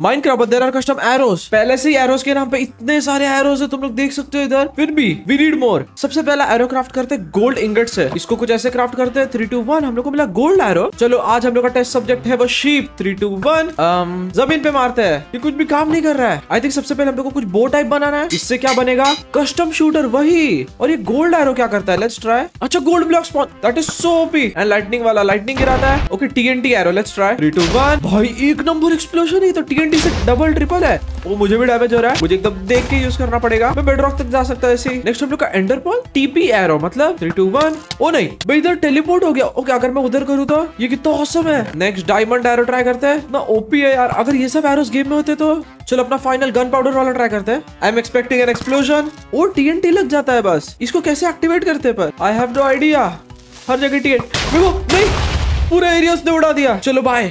Minecraft there are custom arrows. पहले से ही arrows के नाम पे इतने सारे एरोस है, तुम लोग देख सकते हो इधर। फिर भी वी नीड मोर। सबसे पहला एरो क्राफ्ट करते हैं गोल्ड इंगट से। इसको कुछ ऐसे क्राफ्ट करते हैं। 3 2 1 हम लोग को मिला गोल्ड एरो। चलो आज हम लोग का टेस्ट सब्जेक्ट है वो शीप। 3 2 1 जमीन पे मारते हैं। ये कुछ भी काम नहीं कर रहा है। आई थिंक सबसे पहले हम लोग को कुछ बो टाइप बनाना है। इससे क्या बनेगा? Custom shooter. वही। और ये गोल्ड एरो क्या करता है? Let's try. अच्छा gold block spawn, that is so OP. And lightning वाला लाइटनिंग गिराता है। Okay TNT arrow, let's try. 3 2 1 भाई एक नंबर एक्सप्लोजन है। तो टीएनटी से डबल ट्रिपल है। वो मुझे भी डैमेज हो रहा है। मुझे एकदम देख के यूज करना पड़ेगा। मैं बेडरॉक तक जा सकता है ऐसे। नेक्स्ट हम लोग का एंडर पर्ल टीपी एरो, मतलब 3 2 1 ओ नहीं भाई इधर टेलीपोर्ट हो गया। ओके अगर मैं उधर करूँ तो ये कितना ऑसम है। नेक्स्ट डायमंड एरो ट्राई करते हैं ना। ओपी है यार। अगर ये सब एरोस गेम में होते तो। चलो अपना फाइनल गन पाउडर वाला ट्राई करते हैं। I am expecting an explosion. और टीएनटी लग जाता है बस। इसको कैसे एक्टिवेट करते हैं पर आई हैव नो आइडिया। हर जगह टीएनटी नहीं, पूरे एरिया उसने उड़ा दिया। चलो बाय।